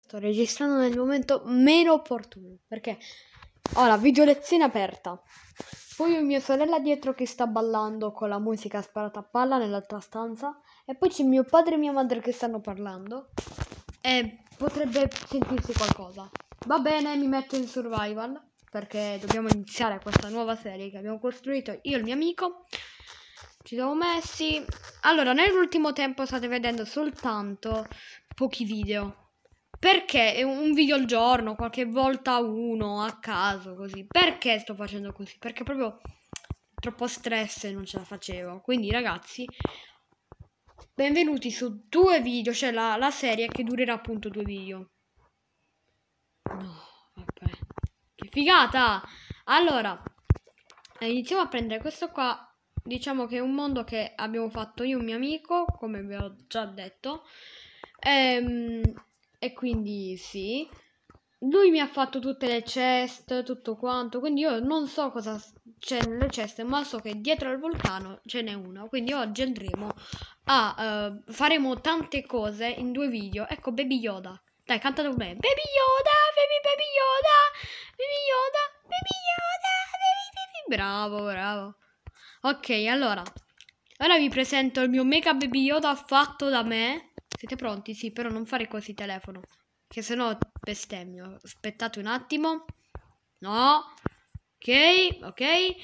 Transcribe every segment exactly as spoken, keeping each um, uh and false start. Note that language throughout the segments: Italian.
Sto registrando nel momento meno opportuno, perché ho la video lezione aperta, poi ho mia sorella dietro che sta ballando con la musica sparata a palla nell'altra stanza, e poi c'è mio padre e mia madre che stanno parlando e potrebbe sentirsi qualcosa. Va bene, mi metto in survival perché dobbiamo iniziare questa nuova serie che abbiamo costruito io e il mio amico. Ci siamo messi. Allora, nell'ultimo tempo state vedendo soltanto pochi video. Perché è un video al giorno, qualche volta uno a caso, così. Perché sto facendo così? Perché proprio troppo stress e non ce la facevo. Quindi ragazzi, benvenuti su due video, cioè la, la serie che durerà appunto due video. No, vabbè. Che figata! Allora, iniziamo a prendere questo qua. Diciamo che è un mondo che abbiamo fatto io e un mio amico, come vi ho già detto. Ehm... E quindi sì, lui mi ha fatto tutte le chest, tutto quanto, quindi io non so cosa c'è nelle chest, ma so che dietro al vulcano ce n'è uno, quindi oggi andremo a, uh, faremo tante cose in due video. Ecco Baby Yoda, dai canta con me, Baby Yoda, Baby Baby Yoda, Baby Yoda, Baby Yoda, Baby Baby, bravo, bravo. Ok, allora, ora vi presento il mio mega Baby Yoda fatto da me. Siete pronti? Sì, però non fare così telefono, che sennò bestemmio. Aspettate un attimo. No. Ok, ok.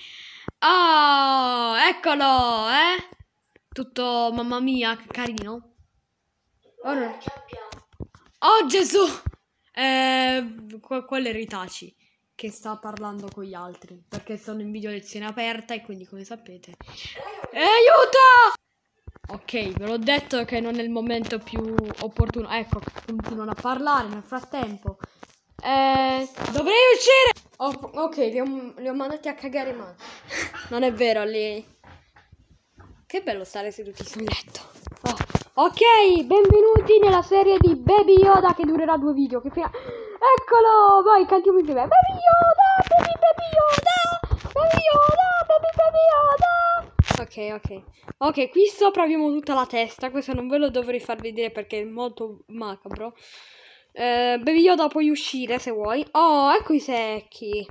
Oh, eccolo, eh. Tutto, mamma mia, che carino. Ora... Oh, Gesù. Eh, quello è Ritaci, che sta parlando con gli altri, perché sono in video lezione aperta e quindi, come sapete... Eh, aiuto! Ok, ve l'ho detto che non è il momento più opportuno. Ecco, continuano a parlare nel frattempo. Eh, dovrei uscire! Oh, ok, li ho, li ho mandati a cagare in mano. Non è vero, li... Che bello stare seduti sul letto. Oh, ok, benvenuti nella serie di Baby Yoda che durerà due video. Che fina... Eccolo! Vai, cantiamo insieme. Baby Yoda! Baby Baby Yoda! Baby Yoda! Baby Baby Yoda! Ok, ok. Ok, qui sopra abbiamo tutta la testa. Questo non ve lo dovrei far vedere perché è molto macabro. Eh, Baby Yoda, puoi uscire se vuoi. Oh, ecco i secchi.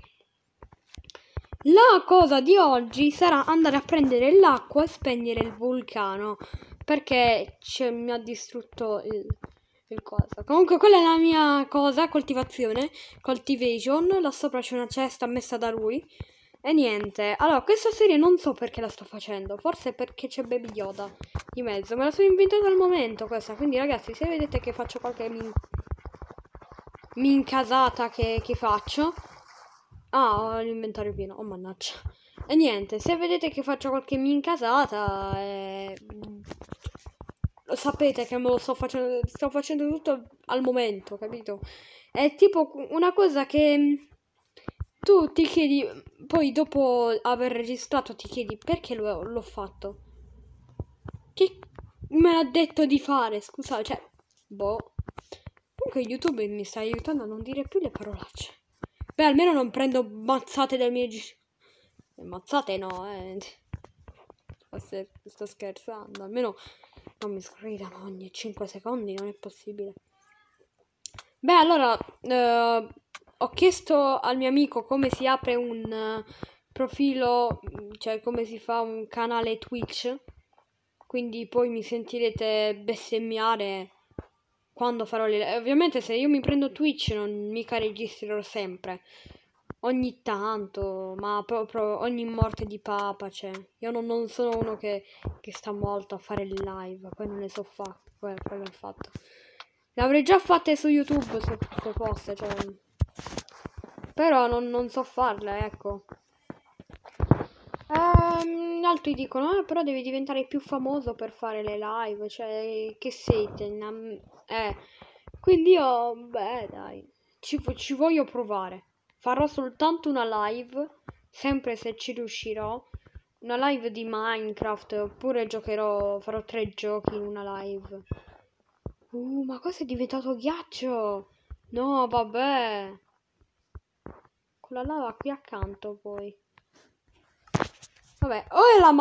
La cosa di oggi sarà andare a prendere l'acqua e spegnere il vulcano, perché mi ha distrutto il, il cosa. Comunque quella è la mia cosa, coltivazione, cultivation. Là sopra c'è una cesta messa da lui. E niente, allora questa serie non so perché la sto facendo, forse perché c'è Baby Yoda di mezzo, me la sono inventata al momento questa, quindi ragazzi se vedete che faccio qualche min mincasata che, che faccio... Ah, ho l'inventario pieno, oh mannaggia. E niente, se vedete che faccio qualche mincasata, eh, lo sapete che me lo sto facendo, sto facendo tutto al momento, capito? È tipo una cosa che tu ti chiedi, poi dopo aver registrato ti chiedi perché l'ho fatto. Che me l'ha detto di fare, scusate, cioè, boh. Comunque YouTube mi sta aiutando a non dire più le parolacce. Beh, almeno non prendo mazzate dai miei... Mazzate no, eh. Forse sto scherzando. Almeno non mi sgridano ogni cinque secondi, non è possibile. Beh, allora, eh, ho chiesto al mio amico come si apre un uh, profilo, cioè come si fa un canale Twitch. Quindi poi mi sentirete bestemmiare quando farò le live. Ovviamente se io mi prendo Twitch non mica registrerò sempre, ogni tanto, ma proprio ogni morte di papa, cioè io non, non sono uno che, che sta molto a fare le live, poi non le so fare, quello è il fatto. Le avrei già fatte su YouTube se, se fosse, cioè, però non, non so farle, ecco. Ehm, altri dicono, eh, però devi diventare più famoso per fare le live, cioè, che siete? Eh, quindi io, beh, dai, ci, ci voglio provare. Farò soltanto una live, sempre se ci riuscirò, una live di Minecraft, oppure giocherò, farò tre giochi in una live. Uh, ma cosa è diventato ghiaccio? No, vabbè. Con la lava qui accanto, poi. Vabbè, oh la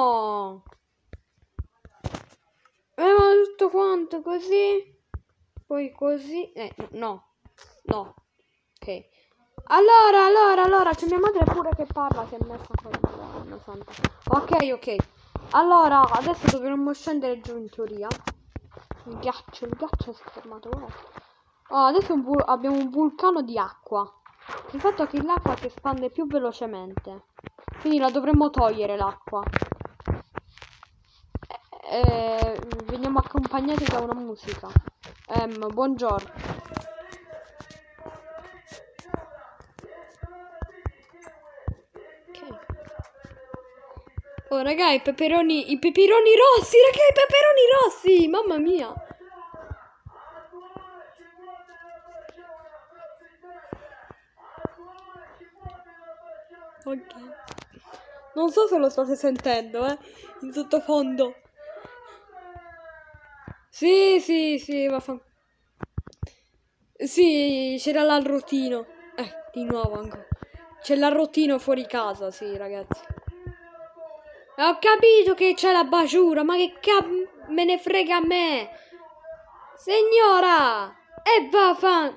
madonna! Eh, ma tutto quanto così? Poi così... Eh, no. No. Ok. Allora, allora, allora, c'è mia madre pure che parla, si è messa con santa. Ok, ok. Allora, adesso dovremmo scendere giù in teoria. Il ghiaccio, il ghiaccio si è fermato. Oh, adesso un abbiamo un vulcano di acqua. Il fatto è che l'acqua si espande più velocemente. Quindi la dovremmo togliere l'acqua. E, e, veniamo accompagnati da una musica. Ehm, buongiorno. Oh raga, i peperoni, i peperoni rossi, raga, i peperoni rossi, mamma mia. Ok. Non so se lo state sentendo, eh, in sottofondo. Sì, sì, sì, ma fa... Sì, c'era l'arrotino. Eh, di nuovo ancora. C'è l'arrotino fuori casa, sì, ragazzi. Ho capito che c'è la baciura, ma che cap me ne frega a me? Signora! E va fa...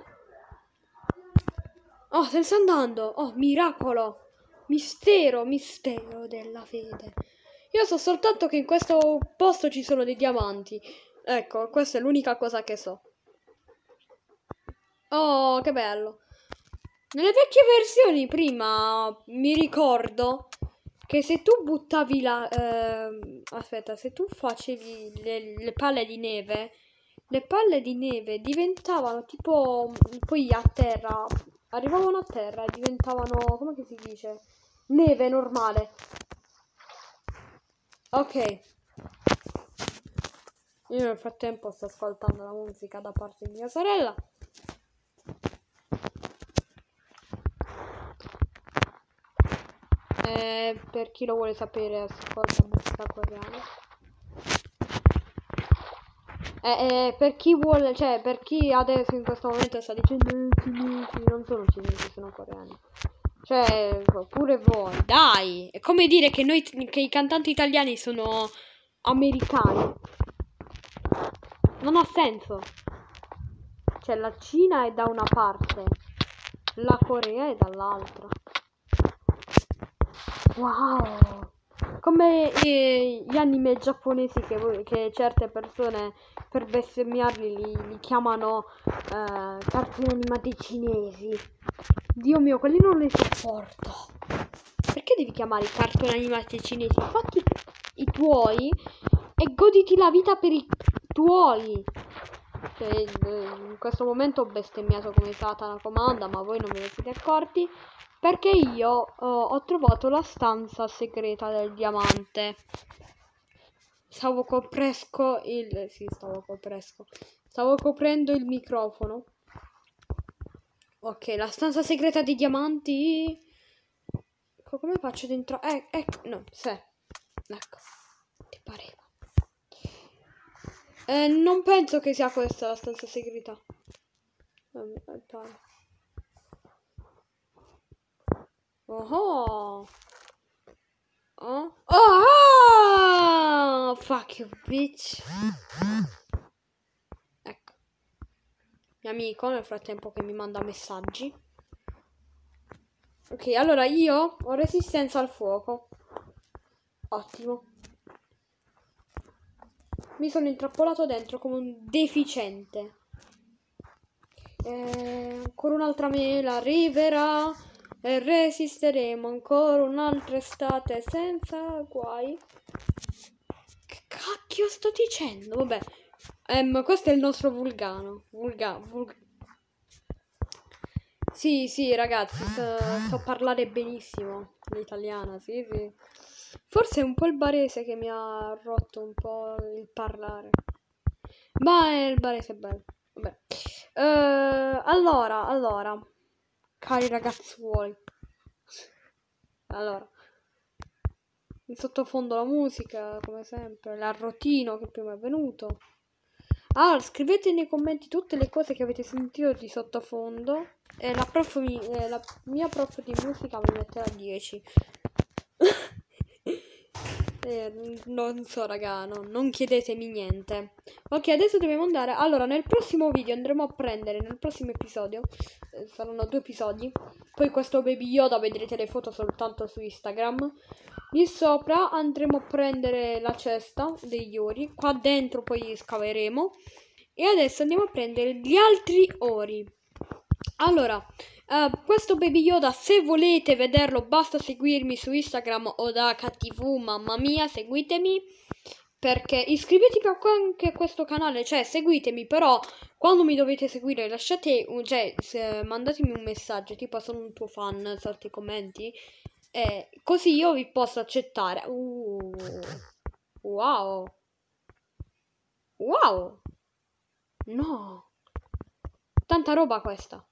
Oh, se ne sta andando. Oh, miracolo. Mistero, mistero della fede. Io so soltanto che in questo posto ci sono dei diamanti. Ecco, questa è l'unica cosa che so. Oh, che bello. Nelle vecchie versioni prima mi ricordo che se tu buttavi la... Eh, aspetta, se tu facevi le, le palle di neve, le palle di neve diventavano tipo... Poi a terra, arrivavano a terra e diventavano... Come che si dice? Neve normale. Ok. Io nel frattempo sto ascoltando la musica da parte di mia sorella. Eh, per chi lo vuole sapere, ascolta musica coreana. Eh, eh, per chi vuole, cioè, per chi adesso in questo momento sta dicendo eh, cinesi, non sono cinesi, sono coreani. Cioè, pure voi, dai! È come dire che noi, che i cantanti italiani sono americani. Non ha senso. Cioè, la Cina è da una parte, la Corea è dall'altra. Wow! Come eh, gli anime giapponesi che, che certe persone per bestemmiarli li, li chiamano eh, cartoni animati cinesi. Dio mio, quelli non li sopporto. Perché devi chiamare i cartoni animati cinesi? Fatti i tuoi e goditi la vita per i tuoi. Cioè, in questo momento ho bestemmiato come Satana comanda, ma voi non ve ne siete accorti. Perché io uh, ho trovato la stanza segreta del diamante. Stavo copresco il... Sì, stavo copresco. Stavo coprendo il microfono. Ok, la stanza segreta dei diamanti. Come faccio dentro? Eh, ecco, no, se. Ecco. Ti pareva. Eh, non penso che sia questa la stanza segreta. Oh, oh, oh, fuck you, bitch. Ecco. Mio amico nel frattempo che mi manda messaggi. Ok, allora io ho resistenza al fuoco. Ottimo. Mi sono intrappolato dentro come un deficiente. Eh, ancora un'altra mela arriverà. E resisteremo ancora un'altra estate senza guai. Che cacchio sto dicendo? Vabbè. Um, questo è il nostro vulcano. Vulga, vulg... Sì, sì, ragazzi, so, so parlare benissimo l'italiana, sì, sì. Forse è un po' il barese che mi ha rotto un po' il parlare. Ma è il barese è bello. Vabbè. Uh, allora, allora. Cari ragazzuoli. Allora. In sottofondo la musica, come sempre. L'arrotino che prima è venuto. Allora, scrivete nei commenti tutte le cose che avete sentito di sottofondo. E la, prof mi, eh, la mia prof di musica mi metterà dieci. Eh, non so raga, no, non chiedetemi niente. Ok, adesso dobbiamo andare. Allora, nel prossimo video andremo a prendere, nel prossimo episodio, eh, saranno due episodi. Poi questo Baby Yoda vedrete le foto soltanto su Instagram. Lì sopra andremo a prendere la cesta degli ori. Qua dentro poi scaveremo. E adesso andiamo a prendere gli altri ori. Allora, uh, questo Baby Yoda, se volete vederlo, basta seguirmi su Instagram o da K T V, mamma mia, seguitemi. Perché iscrivetevi anche a questo canale, cioè seguitemi, però quando mi dovete seguire lasciate, cioè se, mandatemi un messaggio, tipo sono un tuo fan, sotto i commenti, eh, così io vi posso accettare. Uh, wow. Wow. No. Tanta roba questa.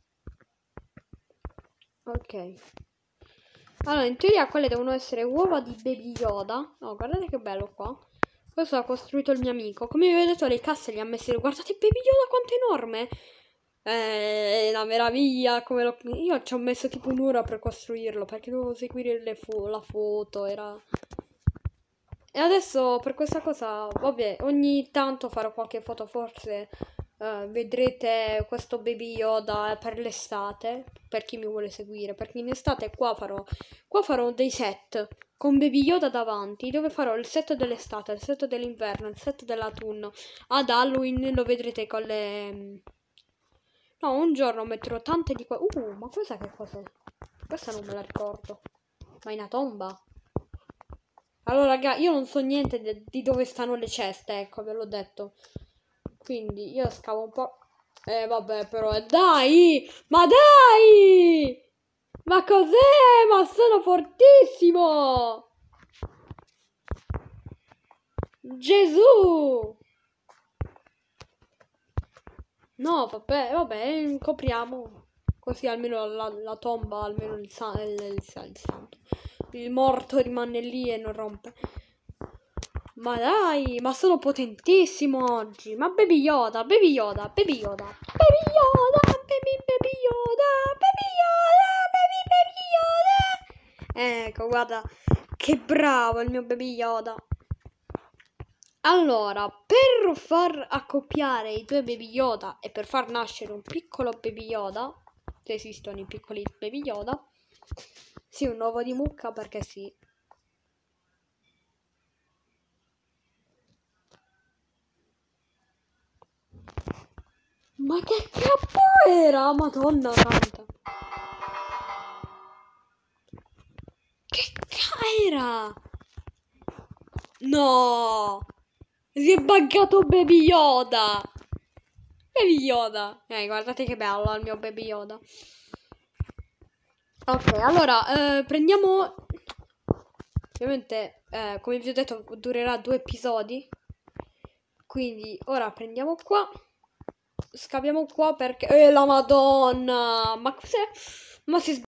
Ok. Allora, in teoria quelle devono essere uova di Baby Yoda. Oh, guardate che bello qua. Questo l'ha costruito il mio amico. Come vi ho detto, le casse le ha messe. Guardate Baby Yoda quanto è enorme. È una meraviglia. Come lo... Io ci ho messo tipo un'ora per costruirlo, perché dovevo seguire le fo la foto. Era... E adesso per questa cosa, vabbè, ogni tanto farò qualche foto, forse uh, vedrete questo Baby Yoda per l'estate, per chi mi vuole seguire, perché in estate qua farò, qua farò dei set con Baby Yoda davanti, dove farò il set dell'estate, il set dell'inverno, il set dell'autunno. Ad Halloween lo vedrete con le... No, un giorno metterò tante di qua... Uh, ma questa che cos'è? Questa non me la ricordo. Ma è una tomba? Allora, raga, io non so niente de di dove stanno le ceste, ecco, ve l'ho detto. Quindi io scavo un po'. Eh, vabbè, però, eh, dai! Ma dai! Ma cos'è? Ma sono fortissimo! Gesù! No, vabbè, vabbè, copriamo. Così almeno la, la tomba, almeno il, sa il, il, il santo. Il morto rimane lì e non rompe. Ma dai, ma sono potentissimo oggi. Ma Baby Yoda, Baby Yoda, Baby Yoda, Baby Yoda, Baby Baby Yoda, Baby Yoda, Baby Baby Yoda. Ecco, guarda, che bravo il mio Baby Yoda. Allora, per far accoppiare i due Baby Yoda e per far nascere un piccolo Baby Yoda, se esistono i piccoli Baby Yoda, sì, un uovo di mucca perché sì. Ma che capo era? Madonna santa. Che ca era? No! Si è buggato Baby Yoda! Baby Yoda! Eh, guardate che bello il mio Baby Yoda. Ok, allora, eh, prendiamo... Ovviamente, eh, come vi ho detto, durerà due episodi. Quindi, ora prendiamo qua. Scaviamo qua perché... Eh, la madonna! Ma cos'è? Ma si